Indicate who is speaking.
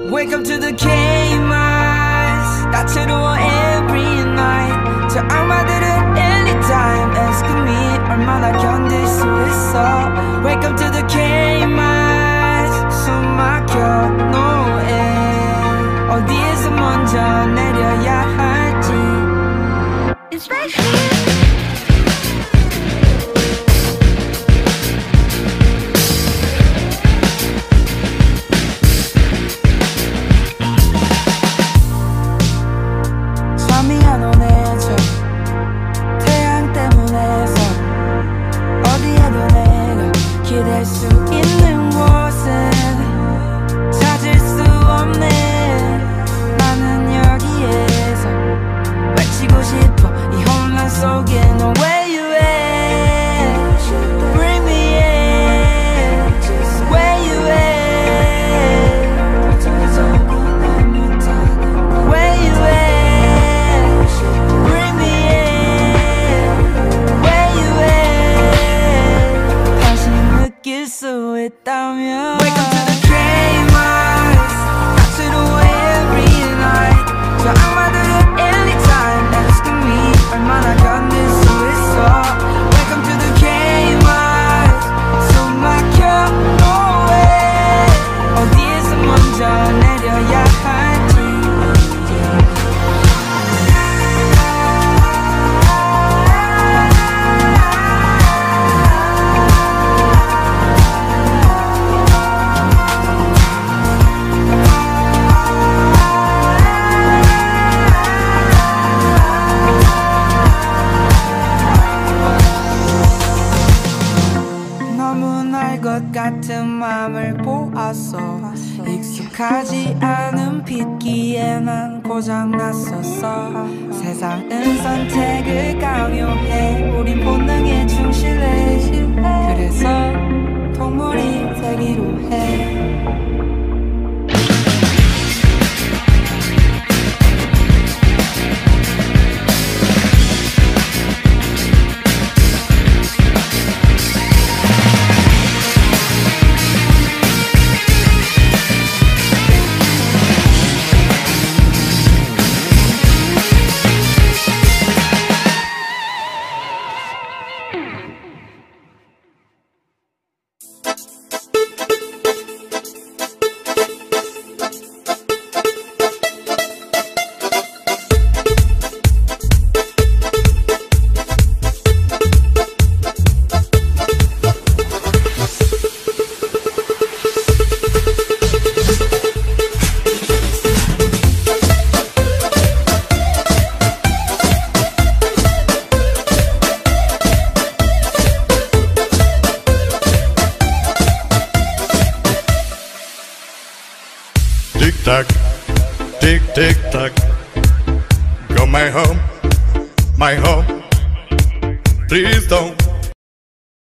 Speaker 1: Wake up to the K-Mars 다채로워 every night 저 악마들은 anytime ask me 얼마나 견딜 수 있어 Wake up to the K-Mars 숨 막혀 no air 어디에서 먼저 내려야 할지 It's right here 기댈 수 있는 곳은 찾을 수 없네 나는 여기에서 외치고 싶어 이 혼란 속에 No where you at Bring me in Where you at Where you at Bring me in Where you at 다시 느낄 수 있다면 Wake up to the K-Mars 다채로워 every night 저 악마들은 anytime asking me 얼마나 견딜 수 있어 Wake up to the K-Mars 숨 막혀 no way 어디에서 먼저 내려야 할지 것 같은 맘을 보았어 익숙하지 않은 빛기에 난 고장났었어 세상은 선택을 강요해 우린 본능에 충실해 그래서 동물이 되기로 해
Speaker 2: Tick-tack, tick-tick-tack. Go my home, my home. Please don't